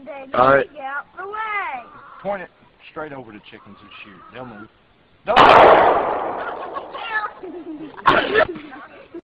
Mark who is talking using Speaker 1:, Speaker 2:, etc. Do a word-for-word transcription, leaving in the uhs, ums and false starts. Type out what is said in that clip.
Speaker 1: Then
Speaker 2: All right.
Speaker 1: get out the way.
Speaker 3: Point it straight over the chickens and shoot. They'll move. No!